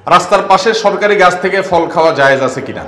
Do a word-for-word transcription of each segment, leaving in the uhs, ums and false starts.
রাস্তার পাশে সরকারি গাছ থেকে ফল খাওয়া জায়েজ আছে কিনা?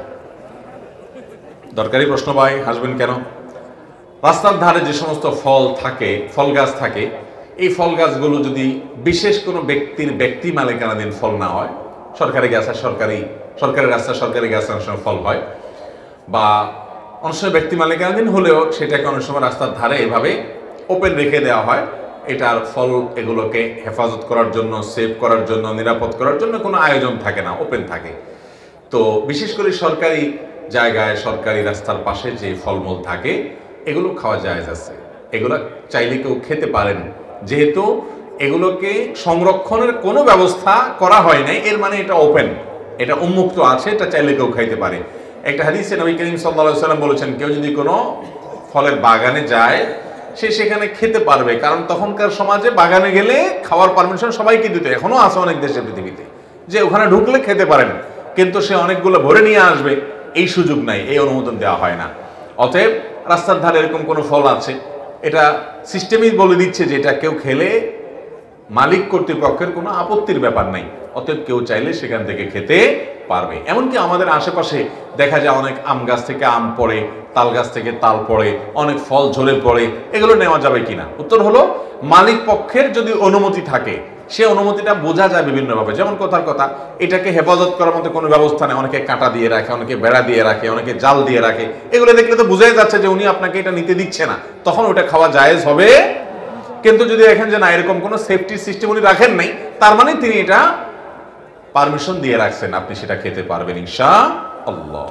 দরকারি প্রশ্ন ভাই, হাসবেন কেন? রাস্তার ধারে যে সমস্ত ফল থাকে, ফল গাছ থাকে, এই ফল গাছগুলো যদি বিশেষ কোনো ব্যক্তির ব্যক্তি মালিকানাধীন ফল না হয়, সরকারি গাছ আর সরকারি সরকারি রাস্তা সরকারি গাছ অনেক সময় ফল হয়, বা অনেক সময় ব্যক্তি মালিকানাধীন হলেও সেটাকে অনেক সময় রাস্তার ধারে এভাবে ওপেন রেখে দেওয়া হয়, এটার ফল এগুলোকে হেফাজত করার জন্য, সেভ করার জন্য, নিরাপদ করার জন্য কোনো আয়োজন থাকে না, ওপেন থাকে। তো বিশেষ করে সরকারি জায়গায়, সরকারি রাস্তার পাশে যে ফলমূল থাকে এগুলো খাওয়া জায়েজ আছে, এগুলো চাইলে কেউ খেতে পারেন। যেহেতু এগুলোকে সংরক্ষণের কোনো ব্যবস্থা করা হয় নাই, এর মানে এটা ওপেন, এটা উন্মুক্ত আছে, এটা চাইলে কেউ খাইতে পারে। একটা হাদিসে নবী করিম সাল্লাল্লাহু আলাইহি ওয়াসাল্লাম বলেছেন, কেউ যদি কোনো ফলের বাগানে যায় সে সেখানে খেতে পারবে, কারণ তখনকার সমাজে বাগানে গেলে খাওয়ার পারমিশন সবাইকে দিত, এখনো আছে অনেক দেশে পৃথিবীতে, যে ওখানে ঢুকলে খেতে পারেন, কিন্তু সে অনেকগুলো ভরে নিয়ে আসবে এই সুযোগ নাই, এই অনুমোদন দেওয়া হয় না। অতএব রাস্তার ধারে এরকম কোনো ফল আছে, এটা সিস্টেমই বলে দিচ্ছে যে এটা কেউ খেলে মালিক কর্তৃপক্ষের কোনো আপত্তির ব্যাপার নাই, অতএব কেউ চাইলে সেখান থেকে খেতে পারবে। এমনকি আমাদের আশেপাশে দেখা যায় অনেক আম গাছ থেকে আম পড়ে, তাল গাছ থেকে তাল পড়ে, অনেক ফল ঝরে পড়ে, এগুলো নেওয়া যাবে কিনা? উত্তর হলো, মালিক পক্ষের যদি অনুমতি থাকে, সে অনুমতিটা বোঝা যায় বিভিন্নভাবে। যেমন কথার কথা, এটাকে হেফাজত করার মতো কোনো ব্যবস্থা নেই, অনেকে কাঁটা দিয়ে রাখে, অনেকে বেড়া দিয়ে রাখে, অনেকে জাল দিয়ে রাখে, এগুলো দেখলে তো বোঝাই যাচ্ছে যে উনি আপনাকে এটা নিতে দিচ্ছে না, তখন ওটা খাওয়া জায়েজ হবে। কিন্তু যদি দেখেন যে না, এরকম কোনো সেফটি সিস্টেম উনি রাখেন নাই, তার মানে তিনি এটা পারমিশন দিয়ে রাখছেন, আপনি সেটা খেতে পারবেন ইনশাআল্লাহ।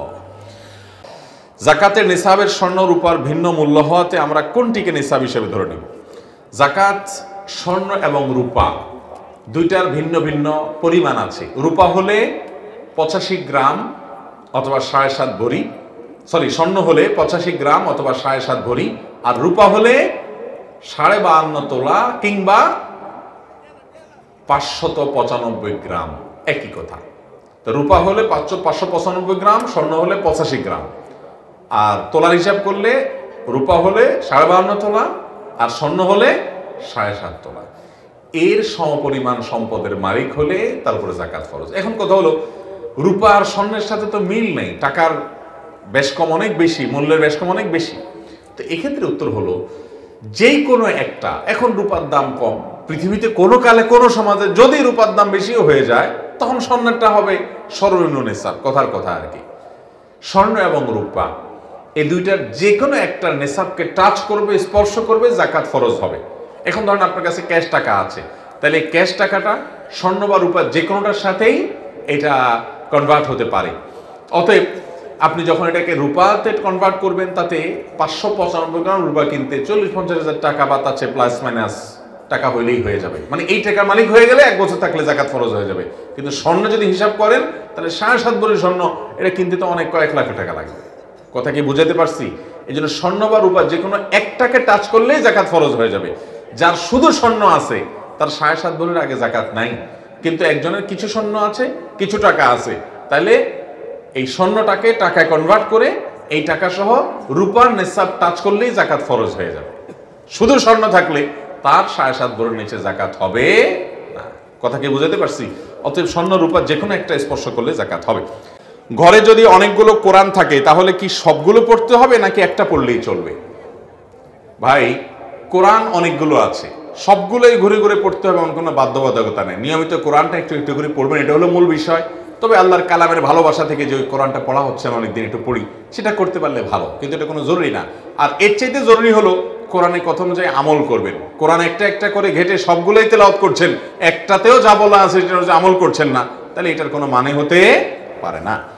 যাকাতের নিসাবের স্বর্ণ রূপার ভিন্ন মূল্য হওয়াতে আমরা কোনটিকে নিসাব হিসেবে ধরে নেব? যাকাত স্বর্ণ এবং রূপা দুইটার ভিন্ন ভিন্ন পরিমাণ আছে। রূপা হলে পঁচাশি গ্রাম অথবা সাড়ে সাত ভরি, সরি স্বর্ণ হলে পঁচাশি গ্রাম অথবা সাড়ে সাত ভরি, আর রূপা হলে সাড়ে বাহান্ন তোলা কিংবা পাঁচশত পঁচানব্বই গ্রাম, একই কথা। তো রূপা হলে পাঁচশো পাঁচশো পঁচানব্বই গ্রাম, স্বর্ণ হলে পঁচাশি গ্রাম। আর তোলার হিসাব করলে রূপা হলে সাড়ে বাহান্ন তোলা আর স্বর্ণ হলে সাড়ে সাত তোলা। এর সমপরিমাণ সম্পদের মালিক হলে তার উপরে যাকাত ফরজ। এখন কথা হলো, রূপা আর স্বর্ণের সাথে তো মিল নেই, টাকার বেশ কম অনেক বেশি, মূল্যের বেশ কম অনেক বেশি। তো এক্ষেত্রে উত্তর হলো, যেই কোনো একটা, এখন রূপার দাম কম, পৃথিবীতে কোনো কালে কোনো সমাজে যদি রূপার দাম বেশিও হয়ে যায়, তখন স্বর্ণেরটা হবে সর্বনিম্ন নিসাব, কথার কথা আর কি। স্বর্ণ এবং রূপা এই দুইটার যে কোনো একটা নিসাবকে টাচ করবে, স্পর্শ করবে, যাকাত ফরজ হবে। এখন ধরেন আপনার কাছে ক্যাশ টাকা আছে, তাহলে ক্যাশ টাকাটা স্বর্ণ বা রূপা যে কোনোটার সাথেই এটা কনভার্ট হতে পারে। অতএব আপনি যখন এটাকে রূপাতে কনভার্ট করবেন, তাতে পাঁচশো পঁচানব্বই গ্রাম রূপা কিনতে চল্লিশ পঞ্চাশ হাজার টাকা বা তার চেয়ে প্লাস মাইনাস টাকা হইলেই হয়ে যাবে। মানে এই টাকার মালিক হয়ে গেলে এক বছর থাকলে যাকাত ফরজ হয়ে যাবে। কিন্তু স্বর্ণ যদি হিসাব করেন, তাহলে সাড়ে সাত ভরি স্বর্ণ এটা কিনতে তো অনেক কয়েক লাখ টাকা লাগবে। কথা কি বুঝাতে পারছি? এই জন্য স্বর্ণ বা রূপা যে কোনো একটাকে টাচ করলেই যাকাত ফরজ হয়ে যাবে। যার শুধু স্বর্ণ আছে তার সাড়ে সাত ভরির আগে যাকাত নাই, কিন্তু একজনের কিছু স্বর্ণ আছে, কিছু টাকা আছে, তাহলে এই স্বর্ণটাকে টাকায় কনভার্ট করে এই টাকা সহ রূপার নিসাব টাচ করলেই যাকাত ফরজ হয়ে যাবে। শুধু স্বর্ণ থাকলে তার সাড়ে সাত ভরির নিচে যাকাত হবে না। কথা কি বুঝাতে পারছি? অতএব স্বর্ণ রূপা যে কোনো একটা স্পর্শ করলে যাকাত হবে। ঘরে যদি অনেকগুলো কোরআন থাকে, তাহলে কি সবগুলো পড়তে হবে নাকি একটা পড়লেই চলবে? ভাই, কোরআন অনেকগুলো আছে, সবগুলোই ঘুরে ঘুরে পড়তে হবে এমন কোনো বাধ্যবাধকতা নেই। নিয়মিত কোরআনটা একটু একটু করে পড়বেন, এটা হলো মূল বিষয়। তবে আল্লাহর কালামের ভালোবাসা থেকে যে ওই কোরআনটা পড়া হচ্ছে না অনেকদিন, একটু পড়ি, সেটা করতে পারলে ভালো, কিন্তু এটা কোনো জরুরি না। আর এর চাইতে জরুরি হলো কোরআনের কথা অনুযায়ী আমল করবেন। কোরআন একটা একটা করে ঘেটে সবগুলোই তেলাওয়াত করছেন, একটাতেও যা বলা আছে সেটা আমল করছেন না, তাহলে এটার কোনো মানে হতে পারে না।